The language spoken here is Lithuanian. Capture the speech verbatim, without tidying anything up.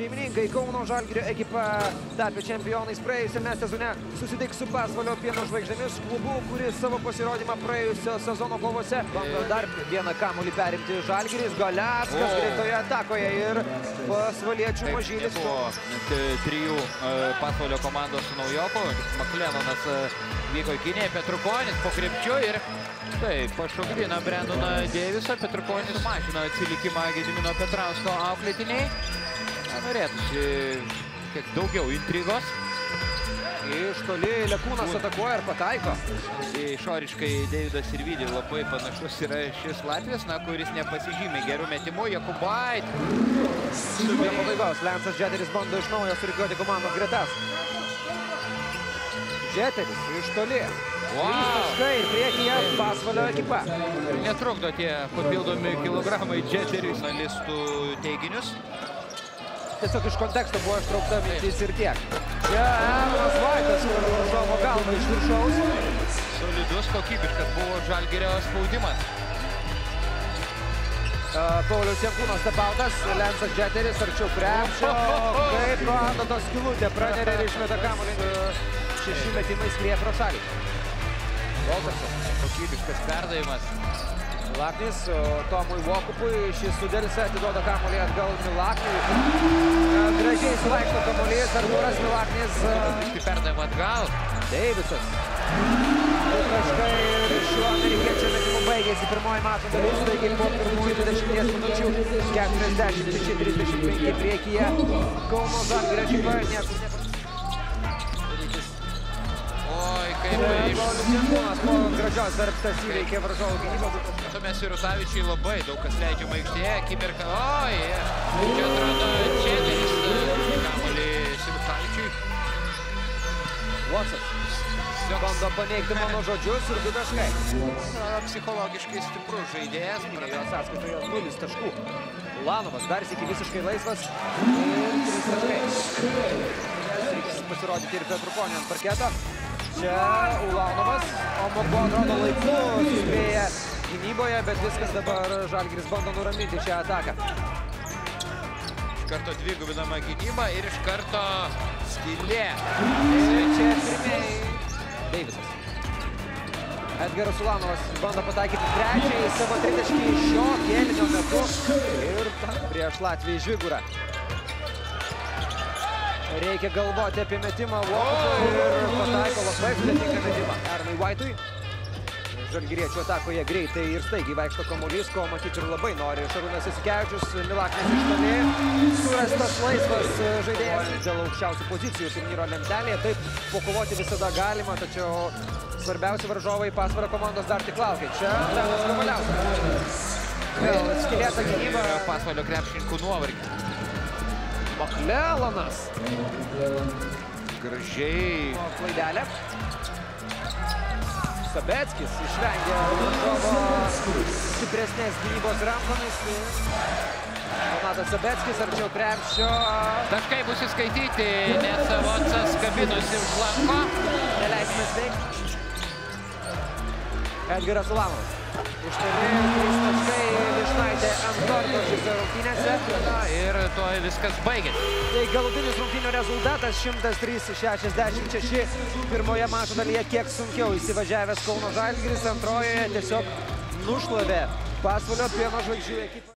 Šeimininkai Kauno Žalgirio ekipa tapę čempionais praėjusiame sezone susitiks su Pasvalio Pieno žvaigždėmis klubu, kuris savo pasirodymą praėjusio sezono kovose bando dar vieną kamuolį perimti Žalgiris. Galeckas greitoje atakoje ir pasvaliečių Mažylis. Trijų Pasvalio komandos naujokų. Maklenonas vyko į Kiniją, Petrukonis po krepšiu ir taip, pašokdina Brendoną Deivisą. Petrukonis mažina atsilikimą Gedimino Petrausko auklėtiniai. Norėtųsi kiek daugiau intrigos. Iš toli Lekūnas atakuoja ir pataiko. Išoriškai Deividas Sirvydį labai panašus yra šis Latvijas, na, kuris nepasižymė gerų metimų. Jakubait. Prie pabaigos Lensas Džeteris bando iš naujo surikiuoti komandos gretas. Džeteris iš toli. trys taškai ir priekyje Pasvalio ekipa. Netrukdo tie papildomi kilogramai Džeteriui analistų teiginius. Tiesiog iš konteksto buvo ištraukta mintis ir tiek. Čia Evanas Vaitas, kur varžovo galva iš viršaus. Solidus, kokybiškas buvo Žalgirio spaudimas. Paulius Jankūnas stepautas, Lensas Džeteris arčiau krepšio. Kaip Adatos skylutė pranerė ir išmeta kamuolį. Šeši metimai skrieja pro šalį. Voltersas. Kokybiškas perdavimas. Milaknis Tomui Vokupui, šis sudelsia, atiduoda kamuolį atgal Milakniui. Gražiai suvaikšto kamuolys, Artūras Milaknis. Biškį perdavimą atgal. Deivisas. Du taškai ir šiuo amerikiečio metimu baigėsi pirmoji mačo dalis, taigi po pirmųjų dvidešimties minučių keturiasdešimt šeši trisdešimt penki priekyje Kauno Žalgirio ekipa. Niekur Oi, kaip iš... Jankūnas po gražios darbstas įveikė varžovų gynybą. Matome Sirutavičiui labai daug kas leidžiama aikštėje. Akimirka, oi, čia atrodo Džeteris kamuolį Sirutavičiui. Watsas bando paneigti mano žodžius ir du taškai. Psichologiškai stiprus žaidėjas. Jo sąskaitoje nulis taškų. Ulanovas dar sykį visiškai laisvas ir trys taškai. Reiks pasirodyti ir Petrukonį ant parketo. Čia Ulanovas, o Mokbo atrodo laiku suspėja gynyboje, bet viskas dabar Žalgiris bando nuraminti šią ataką. Iš karto dvigubinama gynyba ir iš karto skylė. Ir čia pirmieji Deivisas. Edgaras Ulanovas bando pataikyti trečiąjį savo tritaškį šio kėlinio metu ir prieš Latvijį Žvigurą. Reikia galvoti apie metimą Vokupui ir pataiko labai sudėtingą metimą Aaronui Vaitui. Žalgiriečių atakoje greitai ir staigiai vaikšto kamuolys, ko matyti ir labai nori Šarūnas Jasikevičius. Milaknis iš toli, surastas laisvas žaidėjas dėl aukščiausių pozicijų turnyro lentelėje. Taip, pokovoti visada galima, tačiau svarbiausi varžovai Pasvalio komandos dar tik laukia. Čia Lenas Kavaliauskas. Vėl skylėta gynyba. Pasvalio krepšininkų nuovargį. Maklelonas. Gražiai. Klaidelė. Sabeckis išvengia varžovo stipresnės gynybos rankomis. Donatas Sabeckis arčiau krepšio. Taškai bus įskaityti, nes Votsas kabinosi už lanko. Neleisime sveikti. Edgaras Ulanovas. Iš toli trys taškai Vyšnaitė ant korto šiose rungtynėse. Ir tuo viskas baigėsi. Tai galutinis rungtynių rezultatas šimtas trys šešiasdešimt šeši. Pirmoje mačo dalyje kiek sunkiau įsivažiavęs Kauno Žalgiris, antrojoje tiesiog nušlavė Pasvalio Pieno žvaigždžių ekipą.